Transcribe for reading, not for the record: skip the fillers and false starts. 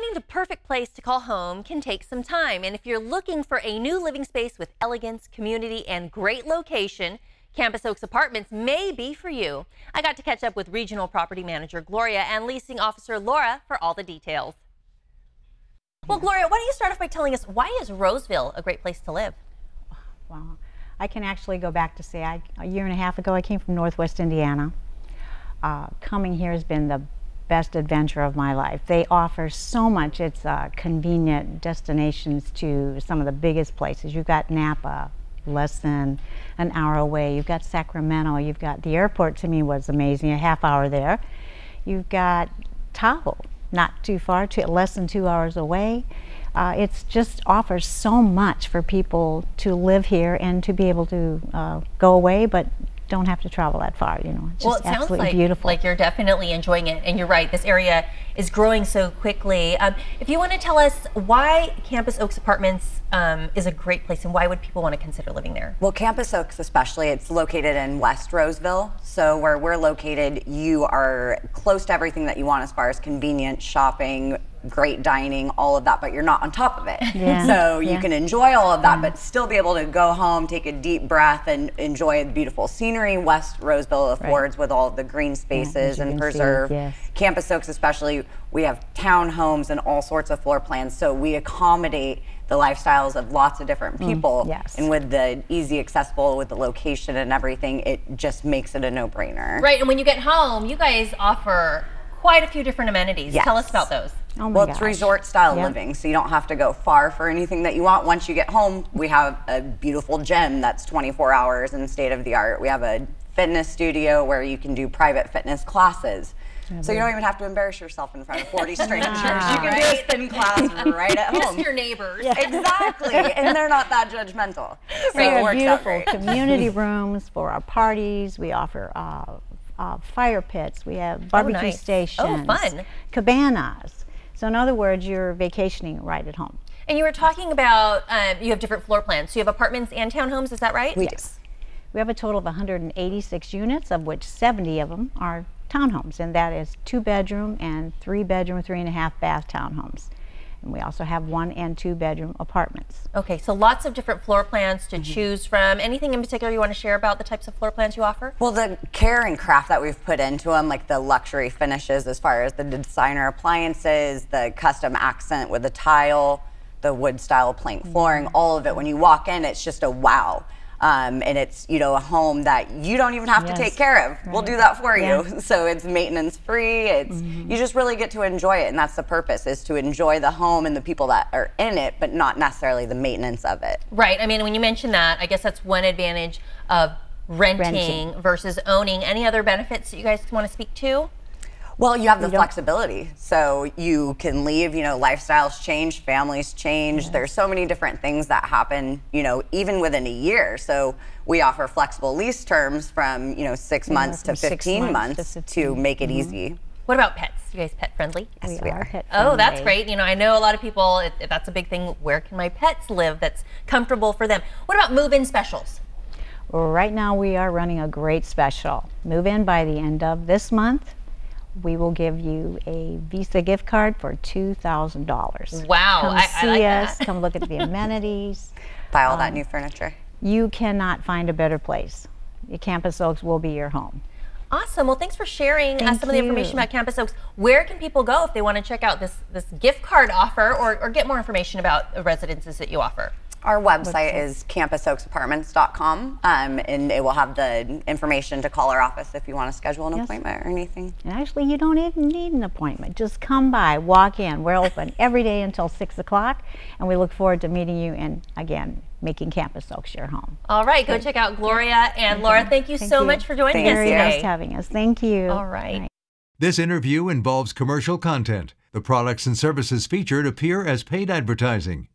Finding the perfect place to call home can take some time, and if you're looking for a new living space with elegance, community, and great location, Campus Oaks Apartments may be for you. I got to catch up with Regional Property Manager Gloria and Leasing Officer Laura for all the details. Well, Gloria, why don't you start off by telling us, why is Roseville a great place to live? Well, I can actually go back to say a year and a half ago I came from Northwest Indiana. Coming here has been the best adventure of my life. They offer so much. It's convenient destinations to some of the biggest places. You've got Napa, less than an hour away. You've got Sacramento. You've got the airport. To me was amazing, a half hour there. You've got Tahoe, not too far, less than 2 hours away. It's just offers so much for people to live here and to be able to go away, but don't have to travel that far, you know. It's just absolutely beautiful. Like you're definitely enjoying it, and you're right, this area is growing so quickly. If you want to tell us why Campus Oaks Apartments is a great place, and why would people want to consider living there? Well, Campus Oaks especially, it's located in West Roseville, so where we're located, you are close to everything that you want as far as convenient shopping, great dining, all of that, but you're not on top of it. Yeah. So you can enjoy all of that, but still be able to go home, take a deep breath, and enjoy the beautiful scenery West Roseville affords with all of the green spaces and preserve. Campus Oaks especially, we have townhomes and all sorts of floor plans, so we accommodate the lifestyles of lots of different people. And with the easy accessible, with the location and everything, it just makes it a no-brainer. Right, and when you get home, you guys offer quite a few different amenities. Tell us about those. Oh my well, gosh. it's resort style living, so you don't have to go far for anything that you want. Once you get home, we have a beautiful gym that's 24 hours and state of the art. We have a fitness studio where you can do private fitness classes. So you don't even have to embarrass yourself in front of 40 strangers. You can do a spin class right at home. Just your neighbors. Exactly, and they're not that judgmental. So We it have works beautiful out great. community rooms for our parties. We offer fire pits. We have barbecue stations. Fun. Cabanas. So in other words, you're vacationing right at home. And you were talking about, you have different floor plans. So you have apartments and townhomes, is that right? Yes. We have a total of 186 units, of which 70 of them are townhomes, and that is 2-bedroom and 3-bedroom, 3.5 bath townhomes. And we also have 1- and 2-bedroom apartments. Okay, so lots of different floor plans to choose from. Anything in particular you want to share about the types of floor plans you offer? Well, the care and craft that we've put into them, like the luxury finishes as far as the designer appliances, the custom accent with the tile, the wood style plank flooring, all of it. When you walk in, it's just a wow. And it's, you know, a home that you don't even have to take care of. We'll do that for you. So it's maintenance free. It's you just really get to enjoy it, and that's the purpose, is to enjoy the home and the people that are in it, but not necessarily the maintenance of it. Right. I mean, when you mention that, I guess that's one advantage of renting versus owning. Any other benefits that you guys want to speak to? Well, you have the flexibility, so you can leave, you know, lifestyles change, families change. There's so many different things that happen, you know, even within a year. So we offer flexible lease terms from, you know, 6 months to 15 months to make it easy. What about pets? You guys pet friendly? Yes, we are. Pet friendly. Oh, that's great. You know, I know a lot of people, that's a big thing. Where can my pets live that's comfortable for them? What about move-in specials? Right now we are running a great special. Move in by the end of this month. We will give you a Visa gift card for $2,000. Wow. Come I see like us, that. come look at the amenities. Buy all that new furniture. You cannot find a better place. Campus Oaks will be your home. Awesome. Well, thanks for sharing some of the information about Campus Oaks. Where can people go if they want to check out this gift card offer or get more information about the residences that you offer? Our website is campusoaksapartments.com, and it will have the information to call our office if you want to schedule an appointment or anything. And actually, you don't even need an appointment. Just come by, walk in. We're open every day until 6 o'clock, and we look forward to meeting you and, again, making Campus Oaks your home. All right, go check out Gloria and Laura. Thank you so much for joining us today. Very nice having us. Thank you. All right. This interview involves commercial content. The products and services featured appear as paid advertising.